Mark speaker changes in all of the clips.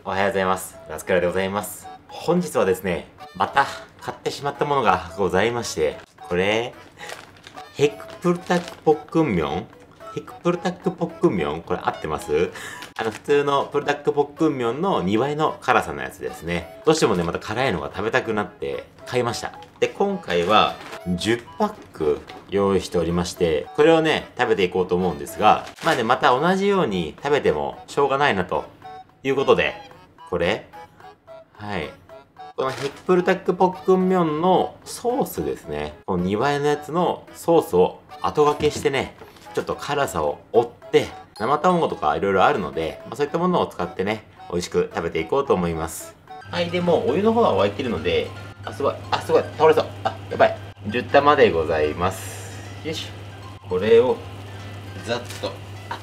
Speaker 1: おはようございます。ラスカルでございます。本日はですね、また買ってしまったものがございまして、これ、ヘクプルタックポックンミョンヘクプルタックポックンミョンこれ合ってます？普通のプルタックポックンミョンの2倍の辛さのやつですね。どうしてもね、また辛いのが食べたくなって買いました。で、今回は10パック用意しておりまして、これをね、食べていこうと思うんですが、まあね、また同じように食べてもしょうがないなということで、これ、はい。このヘクプルタックポックンミョンのソースですね。この2倍のやつのソースを後掛けしてね、ちょっと辛さを追って、生卵とかいろいろあるので、そういったものを使ってね、美味しく食べていこうと思います。はい、でもうお湯の方は沸いてるので、すごい、すごい、倒れそう。やばい。10玉でございます。よいしょ。これを、ざっと、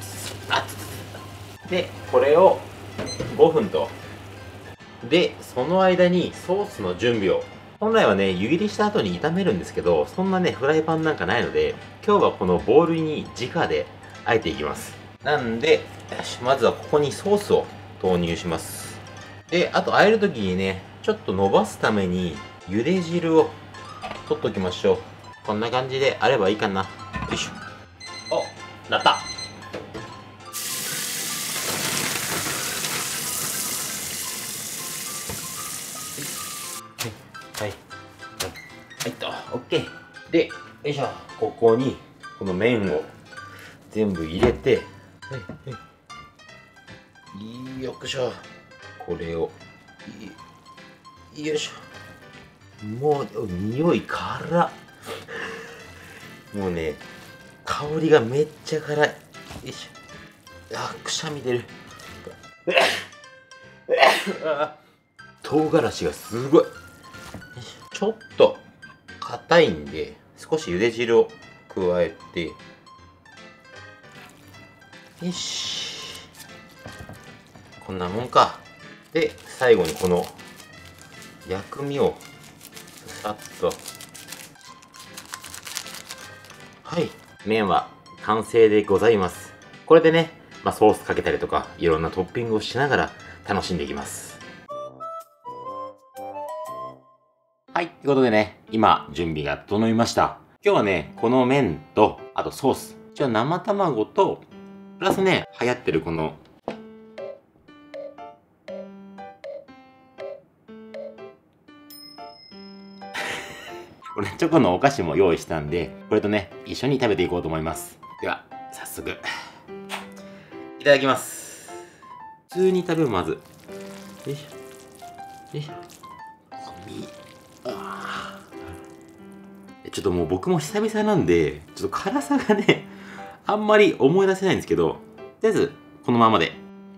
Speaker 1: で、これを5分と。で、その間にソースの準備を。本来はね、湯切りした後に炒めるんですけど、そんなね、フライパンなんかないので、今日はこのボウルに直で和えていきます。なんで、よし、まずはここにソースを投入します。で、あと和える時にね、ちょっと伸ばすために、茹で汁を取っときましょう。こんな感じであればいいかな。よいしょ。お、なった。はい。はいと、OK。で、よいしょ。ここに、この麺を全部入れて、よっしょ。これを、よいしょ。もう、匂い辛っ。もうね、香りがめっちゃ辛い。よいしょ。くしゃみ出る。唐辛子がすごい。ちょっと硬いんで、少し茹で汁を加えて、よし。こんなもんか。で、最後にこの薬味をさっと。はい。麺は完成でございます。これでね、ソースかけたりとか、いろんなトッピングをしながら楽しんでいきます。はい。ということでね、今、準備が整いました。今日はね、この麺と、あとソース。生卵と、プラスね、流行ってるこの、これチョコのお菓子も用意したんで、これとね、一緒に食べていこうと思います。では、早速、いただきます。普通に食べるまず。よいしょ。よいしょ。ちょっともう僕も久々なんで、ちょっと辛さがね、あんまり思い出せないんですけど、とりあえず、このままで。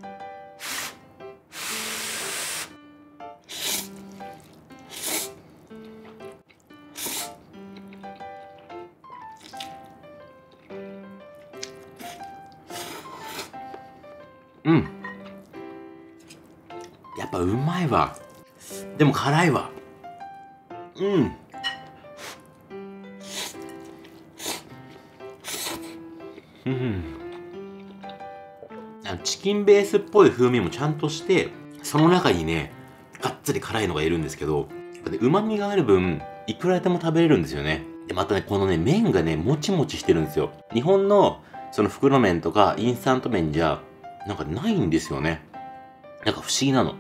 Speaker 1: うん。やっぱうまいわ。でも辛いわ。うん。うん。チキンベースっぽい風味もちゃんとして、その中にね、がっつり辛いのがいるんですけど、旨味がある分、いくらでも食べれるんですよね。で、またね、このね、麺がね、もちもちしてるんですよ。日本の、その袋麺とか、インスタント麺じゃ、なんかないんですよね。なんか不思議なの。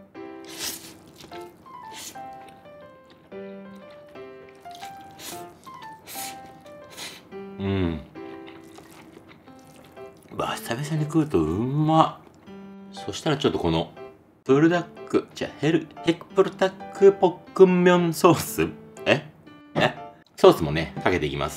Speaker 1: うん。久々に食うとうんま。そしたらちょっとこの、ヘクプルタックポックンミョンソースソースもね、かけていきます。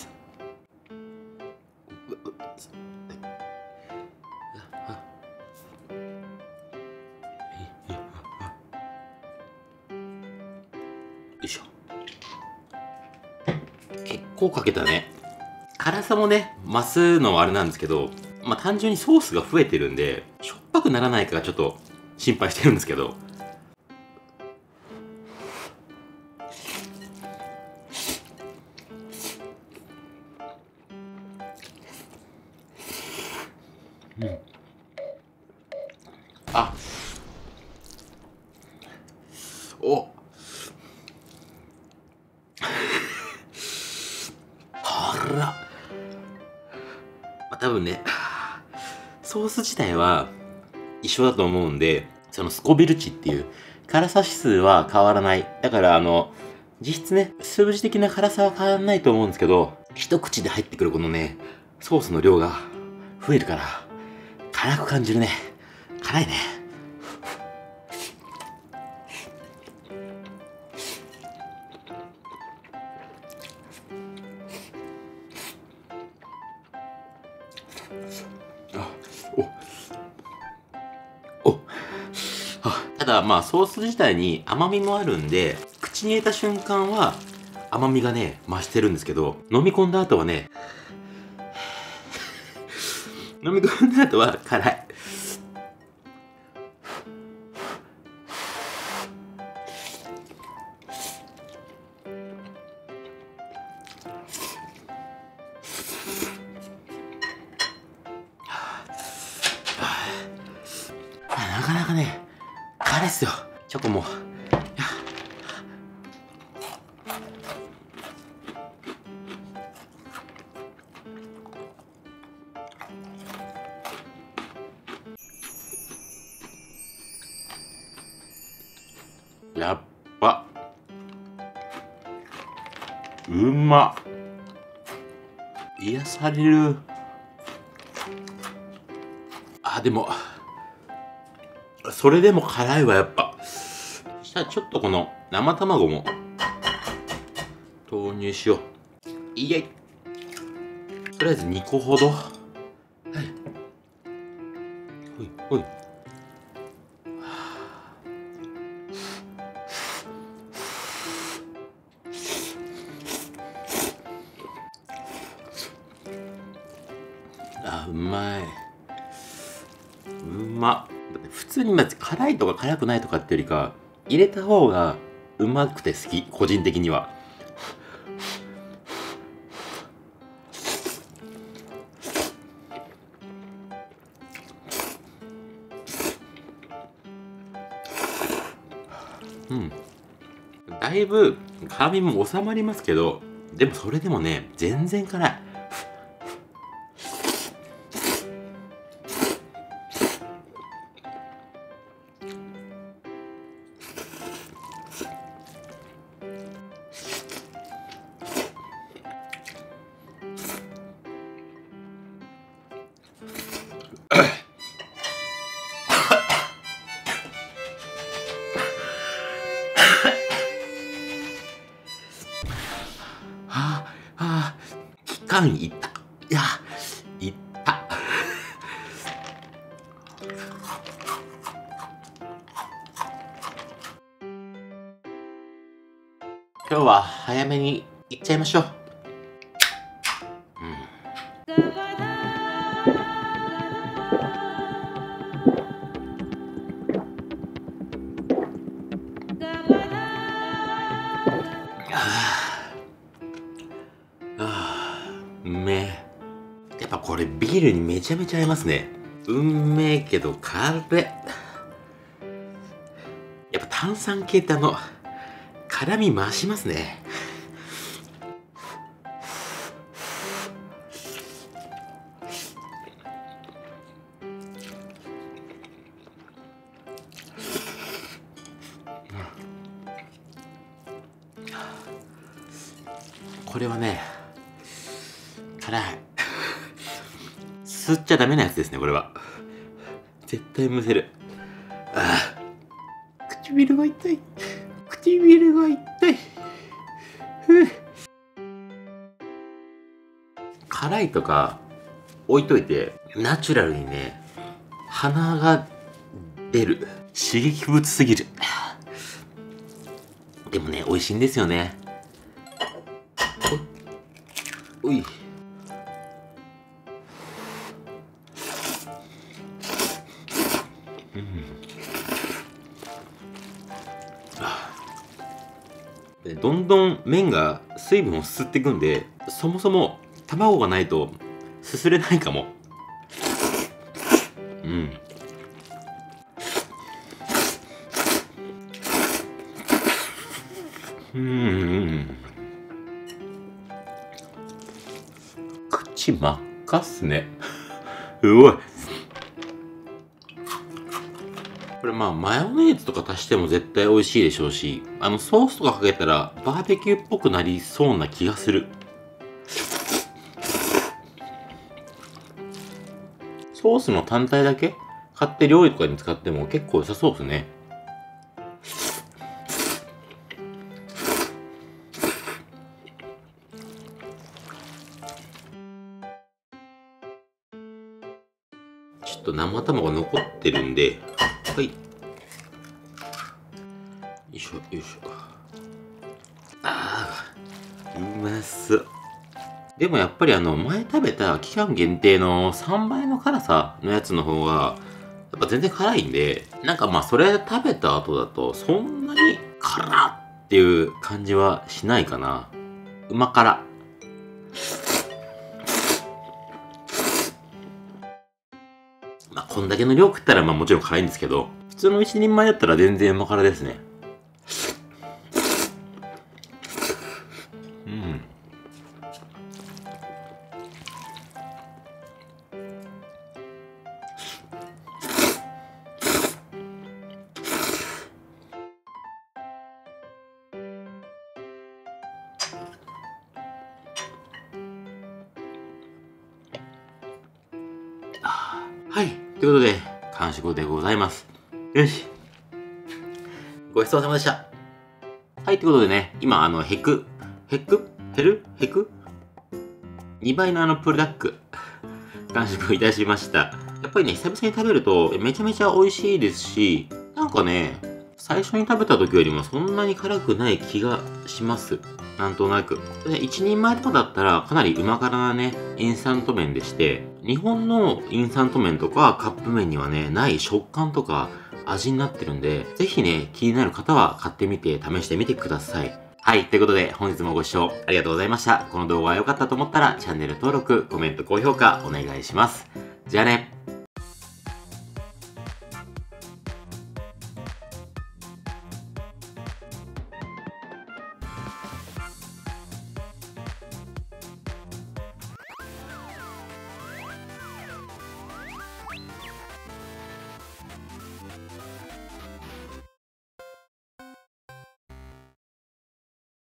Speaker 1: よいしょ。結構かけたね。辛さもね、増すのはあれなんですけど、単純にソースが増えてるんで、しょっぱくならないかがちょっと心配してるんですけど。うん。 辛っ。まあ、多分ね、ソース自体は一緒だと思うんで、そのスコビル値っていう辛さ指数は変わらない。だから実質ね、数字的な辛さは変わらないと思うんですけど、一口で入ってくるこのね、ソースの量が増えるから、辛く感じるね。辛いね。ただまあソース自体に甘みもあるんで、口に入れた瞬間は甘みがね、増してるんですけど、飲み込んだ後はね、飲み込んだ後は辛い。なかなかね、辛いっすよ。チョコも。やっば。うま。癒される。あ、でも、それでも辛いわ、やっぱ。そしたらちょっとこの生卵も投入しよう。いえい。とりあえず2個ほど。はい。ほいほい。あ、うまい。うまっ。普通にまず辛いとか辛くないとかってよりか、入れた方がうまくて好き、個人的には。うん。だいぶ辛みも収まりますけど、でもそれでもね、全然辛い。期間いった。いや、いった。今日は早めに行っちゃいましょう。うめえ。やっぱこれビールにめちゃめちゃ合いますね。うんめえけど辛い。やっぱ炭酸系って辛み増しますね。これはね、辛い。吸っちゃダメなやつですね、これは。絶対むせる。ああ、唇が痛い。唇が痛い。辛いとか置いといて、ナチュラルにね、鼻が出る。刺激物すぎる。でもね、美味しいんですよね。おい。どんどん麺が水分を吸っていくんで、そもそも卵がないとすすれないかも。うん。 口真っ赤っすね。うごい。これまあマヨネーズとか足しても絶対美味しいでしょうし、ソースとかかけたらバーベキューっぽくなりそうな気がする。ソースの単体だけ買って料理とかに使っても結構良さそうですね。ちょっと生卵残ってるんで、はい。よいしょ、よいしょ。ああ、うまそう。でもやっぱり前食べた期間限定の3倍の辛さのやつの方が、やっぱ全然辛いんで、なんかまあそれ食べた後だと、そんなに辛っていう感じはしないかな。うま辛。まあこんだけの量食ったらまあもちろん辛いんですけど、普通の一人前だったら全然うま辛ですね。うん。はい。ということで、完食でございます。よし。ごちそうさまでした。はい。ということでね、今、ヘク ?2 倍のプルダック、完食いたしました。やっぱりね、久々に食べると、めちゃめちゃ美味しいですし、なんかね、最初に食べた時よりもそんなに辛くない気がします。なんとなく。で、1人前とかだったらかなりうま辛なね、インスタント麺でして、日本のインスタント麺とかカップ麺にはね、ない食感とか味になってるんで、ぜひね、気になる方は買ってみて試してみてください。はい。ということで、本日もご視聴ありがとうございました。この動画が良かったと思ったら、チャンネル登録、コメント、高評価お願いします。じゃあね。